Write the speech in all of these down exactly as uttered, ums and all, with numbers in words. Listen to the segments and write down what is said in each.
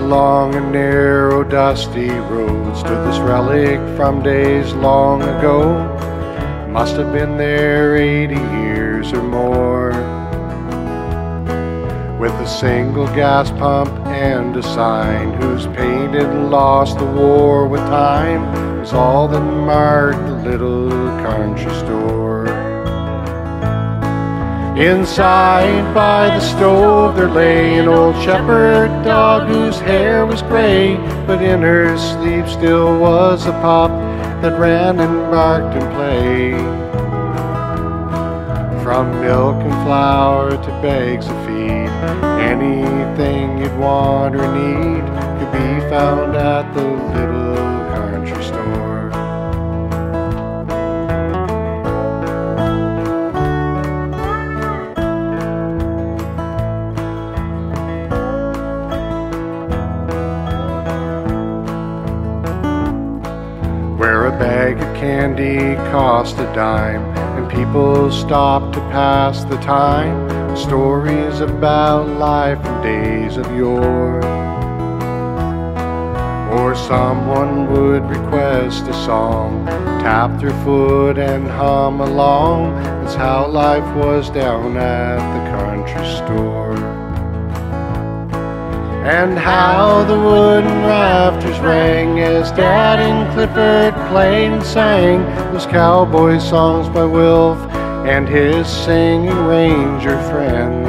along a narrow, dusty road stood this relic from days long ago. Must have been there eighty years or more. With a single gas pump and a sign whose painted lost the war with time was all that marked the little country store. Inside by the stove there lay an old shepherd dog whose hair was gray, but in her sleep still was a pup that ran and barked and played. From milk and flour to bags of feed, anything you'd want or need could be found at the little country store. Where a bag of candy cost a dime and people stopped to pass the time, stories about life and days of yore. Or someone would request a song, tap their foot and hum along. That's how life was down at the country store. And how the wooden rafters rang as Dad and Clifford played and sang those cowboy songs by Wilf and his singing ranger friend.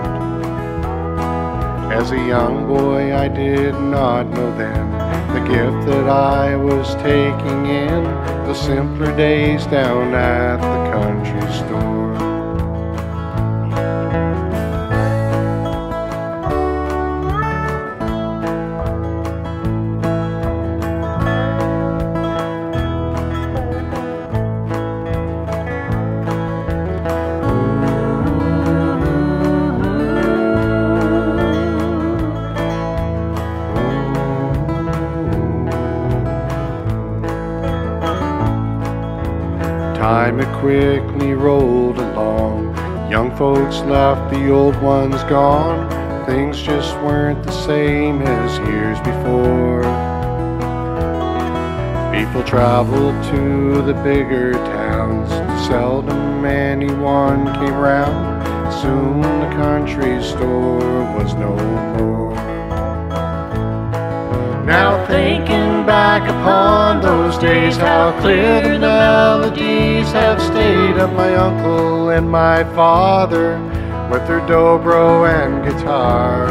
As a young boy I did not know then the gift that I was taking in, the simpler days down at the country store. Time it quickly rolled along. Young folks left, the old ones gone. Things just weren't the same as years before. People traveled to the bigger towns. Seldom anyone came round. Soon the country store was no more. Now thinking back upon those days, how clear the melodies have stayed of my uncle and my father with their dobro and guitar.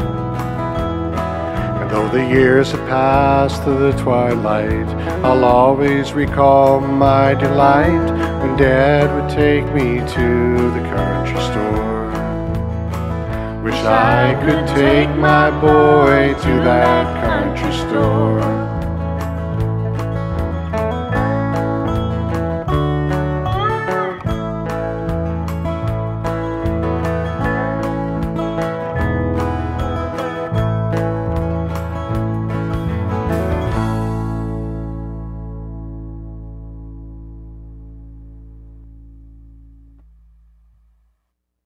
And though the years have passed to the twilight, I'll always recall my delight when Dad would take me to the country store. Wish I could take my boy to that country store.